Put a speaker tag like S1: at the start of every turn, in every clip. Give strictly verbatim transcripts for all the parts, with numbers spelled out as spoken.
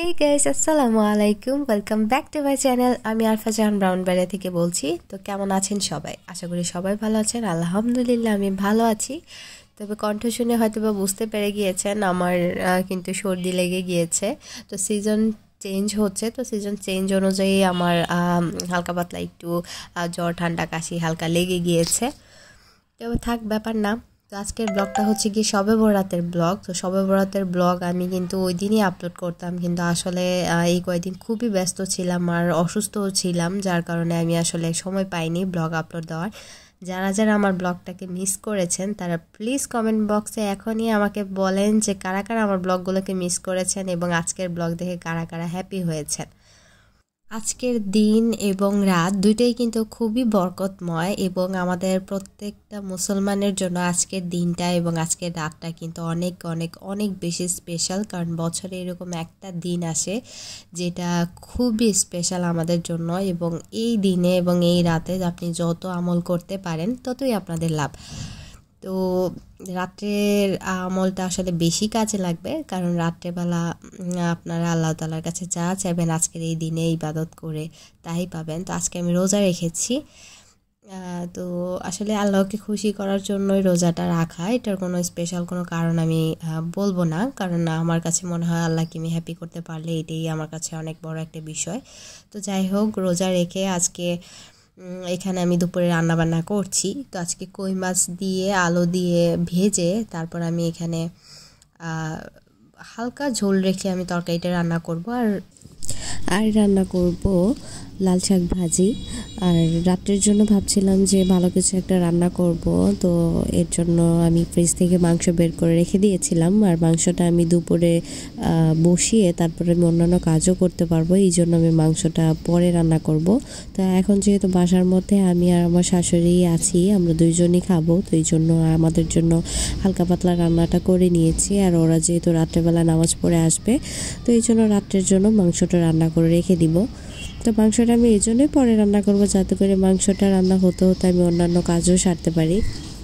S1: Hey guys, Assalmau Alaikum. Welcome back to my channel. আমি আরফা জাহান brown বাড়ি থেকে বলছি। তো কেমন আছেন সবাই? আশা করি সবাই ভালো আছেন। আলহামদুলিল্লাহ আমি ভালো আছি। তবে কণ্ঠ শুনে হয়তোবা বুঝতে পেরে গিয়েছেন আমার কিন্তু সর্দি লেগে গিয়েছে। তো সিজন চেঞ্জ হচ্ছে, তো সিজন চেঞ্জ অনুযায়ী আমার হালকা পাতলা একটু জ্বর ঠান্ডা কাশি হালকা লেগে গিয়েছে। তবে থাক, ব্যাপার না। তো আজকের ব্লগটা হচ্ছে কি শবে বরাতের ব্লগ। তো শবে বরাতের ব্লগ আমি কিন্তু ওই দিনই আপলোড করতাম, কিন্তু আসলে এই কয়েকদিন খুবই ব্যস্ত ছিলাম আর অসুস্থও ছিলাম, যার কারণে আমি আসলে সময় পাইনি ব্লগ আপলোড দেওয়ার। যারা যারা আমার ব্লগটাকে মিস করেছেন তারা প্লিজ কমেন্ট বক্সে এখনই আমাকে বলেন যে কারা কারা আমার ব্লগগুলোকে মিস করেছেন এবং আজকের ব্লগ দেখে কারা কারা হ্যাপি হয়েছেন। আজকের দিন এবং রাত দুইটাই কিন্তু খুবই বরকতময় এবং আমাদের প্রত্যেকটা মুসলমানের জন্য আজকের দিনটা এবং আজকের রাতটা কিন্তু অনেক অনেক অনেক বেশি স্পেশাল, কারণ বছরে এরকম একটা দিন আসে যেটা খুবই স্পেশাল আমাদের জন্য। এবং এই দিনে এবং এই রাতে আপনি যত আমল করতে পারেন ততই আপনাদের লাভ। তো রাত্রের আমলটা আসলে বেশি কাজে লাগবে, কারণ রাত্রেবেলা আপনারা আল্লাহ তাআলার কাছে যা চাইবেন আজকের এই দিনে ইবাদত করে তাই পাবেন। তো আজকে আমি রোজা রেখেছি। তো আসলে আল্লাহকে খুশি করার জন্যই রোজাটা রাখা, এটার কোনো স্পেশাল কোনো কারণ আমি বলবো না, কারণ আমার কাছে মনে হয় আল্লাহকে আমি হ্যাপি করতে পারলে এটাই আমার কাছে অনেক বড় একটা বিষয়। তো যাই হোক, রোজা রেখে আজকে এখানে আমি দুপুরে রান্না বান্না করছি। তো আজকে কই মাছ দিয়ে আলু দিয়ে ভেজে তারপর আমি এখানে হালকা ঝোল রেখে আমি তরকারিটা রান্না করব আর আর রান্না করব লাল শাক ভাজি। আর রাত্রের জন্য ভাবছিলাম যে ভালো কিছু একটা রান্না করব, তো এর জন্য আমি ফ্রিজ থেকে মাংস বের করে রেখে দিয়েছিলাম। আর মাংসটা আমি দুপুরে বসিয়ে তারপরে আমি অন্যান্য কাজও করতে পারবো, এই জন্য আমি মাংসটা পরে রান্না করব। তো এখন যেহেতু বাসার মধ্যে আমি আর আমার শাশুড়ি আছি, আমরা দুইজনই খাবো, তো এই জন্য আমাদের জন্য হালকা পাতলা রান্নাটা করে নিয়েছি। আর ওরা যেহেতু রাত্রেবেলা নামাজ পড়ে আসবে, তো এই জন্য রাত্রের জন্য মাংসটা রান্না করে রেখে দিব। তো মাংসটা আমি এই জন্যই পরে রান্না করব, যাতে করে মাংসটা রান্না হতে হতে আমি অন্যান্য কাজও সারতে পারি।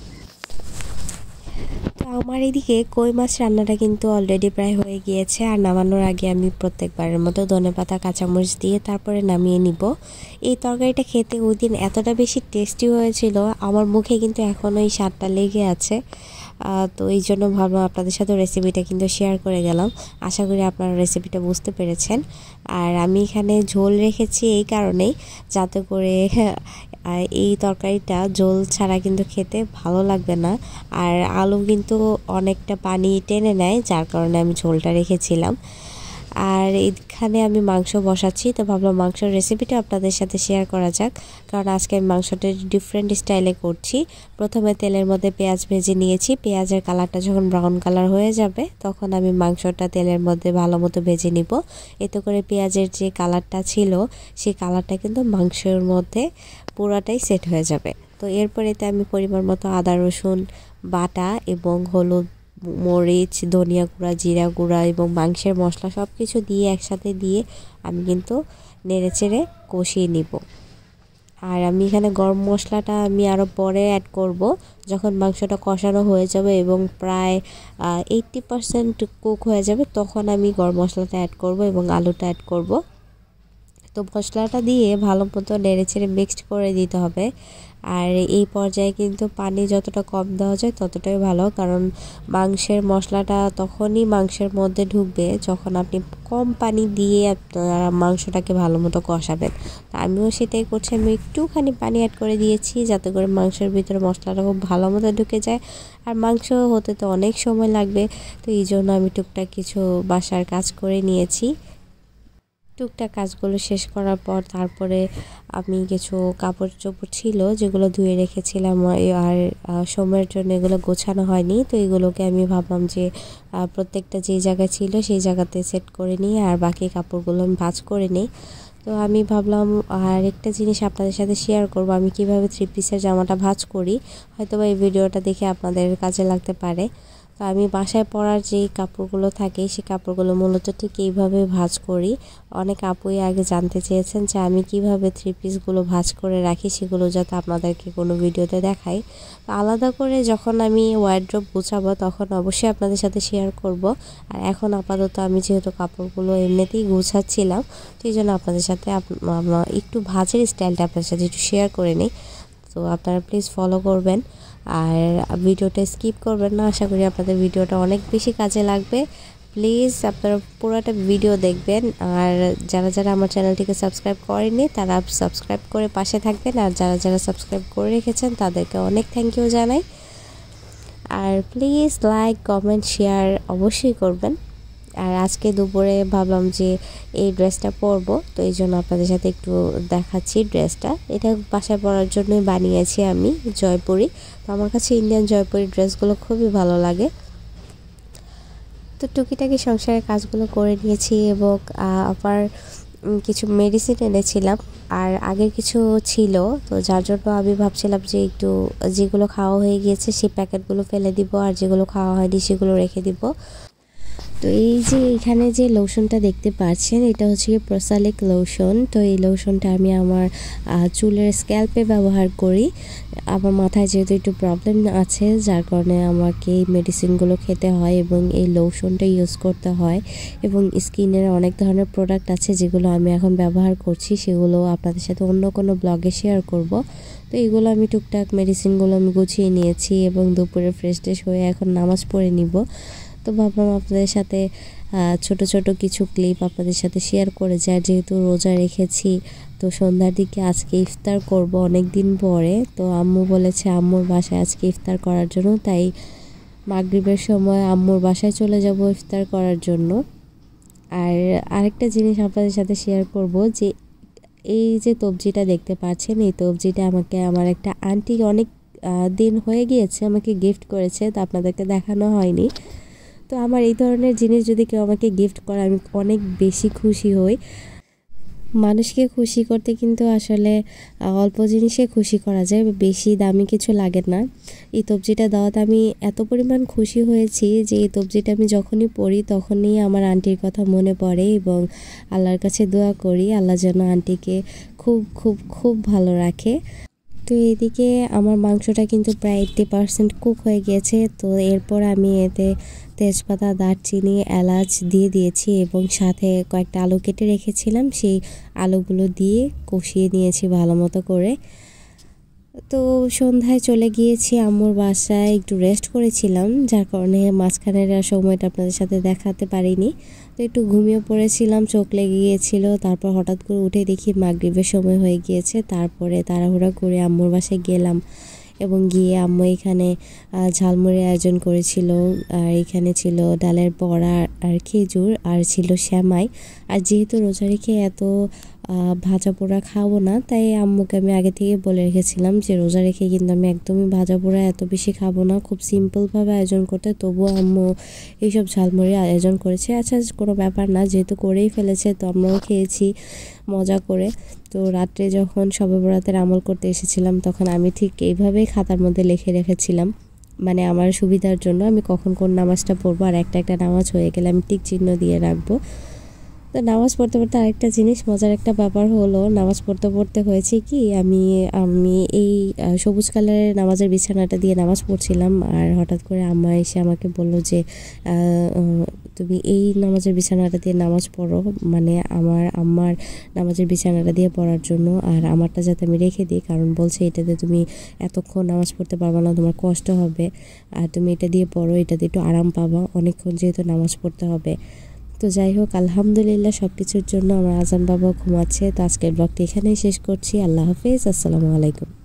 S1: তো আমার এদিকে কই মাছ রান্নাটা কিন্তু অলরেডি প্রায় হয়ে গিয়েছে, আর নামানোর আগে আমি প্রত্যেকবারের মতো ধনেপাতা কাঁচামরিচ দিয়ে তারপরে নামিয়ে নিব। এই তরকারিটা খেতে ওই দিন এতটা বেশি টেস্টি হয়েছিল, আমার মুখে কিন্তু এখনও এই স্বাদটা লেগে আছে। তো এই জন্য ভাবলাম আপনাদের সাথে রেসিপিটা কিন্তু শেয়ার করে গেলাম। আশা করি আপনারা রেসিপিটা বুঝতে পেরেছেন। আর আমি এখানে ঝোল রেখেছি এই কারণেই, যাতে করে এই তরকারিটা ঝোল ছাড়া কিন্তু খেতে ভালো লাগবে না। আর আলু কিন্তু অনেকটা পানি টেনে নেয়, যার কারণে আমি ঝোলটা রেখেছিলাম। আর এখানে আমি মাংস বসাচ্ছি, তো ভাবলাম মাংসের রেসিপিটা আপনাদের সাথে শেয়ার করা যাক, কারণ আজকে আমি মাংসটা ডিফারেন্ট স্টাইলে করছি। প্রথমে তেলের মধ্যে পেঁয়াজ ভেজে নিয়েছি, পেঁয়াজের কালারটা যখন ব্রাউন কালার হয়ে যাবে তখন আমি মাংসটা তেলের মধ্যে ভালো মতো ভেজে নিব। এতে করে পেঁয়াজের যে কালারটা ছিল সেই কালারটা কিন্তু মাংসের মধ্যে পুরাটাই সেট হয়ে যাবে। তো এরপর এতে আমি পরিমাণ মতো আদা রসুন বাটা এবং হলুদ মরিচ ধনিয়া গুঁড়া জিরা গুঁড়া এবং মাংসের মশলা সব কিছু দিয়ে একসাথে দিয়ে আমি কিন্তু নেড়ে চেড়ে কষিয়ে নিব। আর আমি এখানে গরম মশলাটা আমি আরও পরে অ্যাড করব, যখন মাংসটা কষানো হয়ে যাবে এবং প্রায় এইট্টি পারসেন্ট কুক হয়ে যাবে তখন আমি গরম মশলাটা অ্যাড করব এবং আলুটা অ্যাড করব। তো মশলাটা দিয়ে ভালো মতো নেড়ে চেড়ে মিক্সড করে দিতে হবে। আর এই পর্যায়ে কিন্তু পানি যতটা কম দেওয়া যায় ততটাই ভালো, কারণ মাংসের মশলাটা তখনই মাংসের মধ্যে ঢুকবে যখন আপনি কম পানি দিয়ে আপনারা মাংসটাকে ভালো মতো কষাবেন। আমিও সেটাই করছি, আমি একটুখানি পানি অ্যাড করে দিয়েছি যাতে করে মাংসের ভিতরে মশলাটা খুব ভালো মতো ঢুকে যায়। আর মাংস হতে তো অনেক সময় লাগবে, তো এই জন্য আমি টুকটাক কিছু বাসার কাজ করে নিয়েছি। টুকটাক কাজগুলো শেষ করার পর তারপরে আমি কিছু কাপড় চোপড় ছিল যেগুলো ধুয়ে রেখেছিলাম, আর সময়ের জন্য এগুলো গোছানো হয়নি, তো এগুলোকে আমি ভাবলাম যে প্রত্যেকটা যে জায়গায় ছিল সেই জায়গাতে সেট করে নিই আর বাকি কাপড়গুলো আমি ভাঁজ করে নিই। তো আমি ভাবলাম আর একটা জিনিস আপনাদের সাথে শেয়ার করব, আমি কিভাবে থ্রি পিসের জামাটা ভাঁজ করি, হয়তো বা এই ভিডিওটা দেখে আপনাদের কাজে লাগতে পারে। তো আমি বাসায় পরার যে কাপড়গুলো থাকে সেই কাপড়গুলো মূলত ঠিক এইভাবে ভাঁজ করি। অনেক আপুই আগে জানতে চেয়েছেন যে আমি কিভাবে থ্রি পিসগুলো ভাঁজ করে রাখি, সেগুলো যাতে আপনাদেরকে কোনো ভিডিওতে দেখাই। আলাদা করে যখন আমি ওয়ার্ড্রোব গুছাবো তখন অবশ্যই আপনাদের সাথে শেয়ার করব। আর এখন আপাতত আমি যেহেতু কাপড়গুলো এমনিতেই গুছাচ্ছিলাম, তো এই জন্য আপনাদের সাথে একটু ভাঁজের স্টাইলটা আপনাদের সাথে একটু শেয়ার করে নিই। তো আপনারা প্লিজ ফলো করবেন আর ভিডিওটা স্কিপ করবেন না। আশা করি আপনাদের ভিডিওটা অনেক বেশি কাজে লাগবে। প্লিজ আপনারা পুরোটা ভিডিও দেখবেন। আর যারা যারা আমার চ্যানেলটিকে সাবস্ক্রাইব করেননি তারা সাবস্ক্রাইব করে পাশে থাকবেন, আর যারা যারা সাবস্ক্রাইব করে রেখেছেন তাদেরকে অনেক থ্যাংক ইউ জানাই। আর প্লিজ লাইক কমেন্ট শেয়ার অবশ্যই করবেন। আর আজকে দুপুরে ভাবলাম যে এই ড্রেসটা পরবো, তো এই জন্য আপনাদের সাথে একটু দেখাচ্ছি ড্রেসটা। এটা বাসায় পরার জন্যই বানিয়েছি আমি, জয়পুরি। তো আমার কাছে ইন্ডিয়ান জয়পুরি ড্রেসগুলো খুবই ভালো লাগে। তো টুকিটাকি সংসারের কাজগুলো করে নিয়েছি এবং আবার কিছু মেডিসিন এনেছিলাম আর আগের কিছু ছিল, তো যার জন্য আমি ভাবছিলাম যে একটু যেগুলো খাওয়া হয়ে গিয়েছে সেই প্যাকেটগুলো ফেলে দিব আর যেগুলো খাওয়া হয়নি সেগুলো রেখে দিব। তো এই যে এখানে যে লোশনটা দেখতে পাচ্ছেন এটা হচ্ছে প্রোসালিক লোশন। তো এই লোশনটা আমি আমার চুলের স্ক্যাল্পে ব্যবহার করি। আমার মাথায় যেহেতু একটু প্রবলেম আছে যার কারণে আমাকে এই মেডিসিনগুলো খেতে হয় এবং এই লোশনটা ইউজ করতে হয়। এবং স্কিনের অনেক ধরনের প্রোডাক্ট আছে যেগুলো আমি এখন ব্যবহার করছি, সেগুলো আপনাদের সাথে অন্য কোনো ব্লগে শেয়ার করব। তো এইগুলো আমি টুকটাক মেডিসিনগুলো আমি গুছিয়ে নিয়েছি এবং দুপুরে ফ্রেশ ট্রেশ হয়ে এখন নামাজ পড়ে নিব। তো ভাবলাম আপনাদের সাথে ছোট ছোট কিছু ক্লিপ আপনাদের সাথে শেয়ার করে যায়, যেহেতু রোজা রেখেছি। তো সন্ধ্যার দিকে আজকে ইফতার করব অনেক দিন পরে। তো আম্মু বলেছে আম্মুর বাসায় আজকে ইফতার করার জন্য, তাই মাগরিবের সময় আম্মুর বাসায় চলে যাব ইফতার করার জন্য। আর আরেকটা জিনিস আপনাদের সাথে শেয়ার করব যে এই যে তবজিটা দেখতে পাচ্ছেন, এই তবজিটা আমাকে আমার একটা আন্টি অনেক দিন হয়ে গিয়েছে আমাকে গিফট করেছে, তো আপনাদেরকে দেখানো হয়নি। তো আমার এই ধরনের জিনিস যদি কেউ আমাকে গিফট করে আমি অনেক বেশি খুশি হই। মানুষকে খুশি করতে কিন্তু আসলে অল্প জিনিসে খুশি করা যায়, বেশি দামি কিছু লাগে না। এই তবজিটা দেওয়াতে আমি এত পরিমাণ খুশি হয়েছি যে এই তবজিটা আমি যখনই পড়ি তখনই আমার আন্টির কথা মনে পড়ে এবং আল্লাহর কাছে দোয়া করি আল্লাহ যেন আন্টিকে খুব খুব খুব ভালো রাখে। তো এদিকে আমার মাংসটা কিন্তু প্রায় এইট্টি পারসেন্ট কুক হয়ে গিয়েছে। তো এরপর আমি এতে তেজপাতা, দারচিনি, এলাচ দিয়ে দিয়েছি এবং সাথে কয়েকটা আলু কেটে রেখেছিলাম, সেই আলুগুলো দিয়ে কষিয়ে নিয়েছি ভালো মতো করে। তো সন্ধ্যায় চলে গিয়েছি আম্মুর বাসায়, একটু রেস্ট করেছিলাম যার কারণে মাঝখানের সময়টা আপনাদের সাথে দেখাতে পারিনি। তো একটু ঘুমিয়ে পড়েছিলাম, চোখ লেগে গিয়েছিল। তারপর হঠাৎ করে উঠে দেখি মাগরিবের সময় হয়ে গিয়েছে। তারপরে তাড়াহুড়া করে আম্মুর বাসায় গেলাম এবং গিয়ে আম্মু এখানে ঝালমুড়ির আয়োজন করেছিল। আর এখানে ছিল ডালের বড়া আর খেজুর আর ছিল শ্যামাই। আর যেহেতু রোজা রেখে এত ভাজা পোড়া খাবো না, তাই আম্মুকে আমি আগে থেকে বলে রেখেছিলাম যে রোজা রেখে কিন্তু আমি একদমই ভাজা পোড়া এত বেশি খাবো না, খুব সিম্পলভাবে আয়োজন করতে। তবুও আম্মু এইসব ঝালমুড়ি আয়োজন করেছে। আচ্ছা কোনো ব্যাপার না, যেহেতু করেই ফেলেছে তো আমরাও খেয়েছি মজা করে। তো রাত্রে যখন শবে বরাতের আমল করতে এসেছিলাম তখন আমি ঠিক এইভাবেই খাতার মধ্যে লিখে রেখেছিলাম, মানে আমার সুবিধার জন্য আমি কখন কোন নামাজটা পড়বো আর একটা একটা নামাজ হয়ে গেলে আমি টিক চিহ্ন দিয়ে রাখবো। তো নামাজ পড়তে পড়তে আরেকটা জিনিস মজার একটা ব্যাপার হলো, নামাজ পড়তে পড়তে হয়েছে কি আমি আমি এই সবুজ কালারের নামাজের বিছানাটা দিয়ে নামাজ পড়ছিলাম আর হঠাৎ করে আম্মা এসে আমাকে বললো যে তুমি এই নামাজের বিছানাটা দিয়ে নামাজ পড়ো, মানে আমার আম্মার নামাজের বিছানাটা দিয়ে পড়ার জন্য, আর আমারটা যাতে আমি রেখে দিই, কারণ বলছে এটাতে তুমি এতক্ষণ নামাজ পড়তে পারবা না, তোমার কষ্ট হবে, আর তুমি এটা দিয়ে পড়ো, এটাতে একটু আরাম পাবা, অনেকক্ষণ যেহেতু নামাজ পড়তে হবে। তো যাই হোক আলহামদুলিল্লাহ সব কিছুর জন্য আমার আজান বাবা ঘুমাচ্ছে। তো আজকের ব্লগটি এখানেই শেষ করছি। আল্লাহ হাফেজ, আসসালামু আলাইকুম।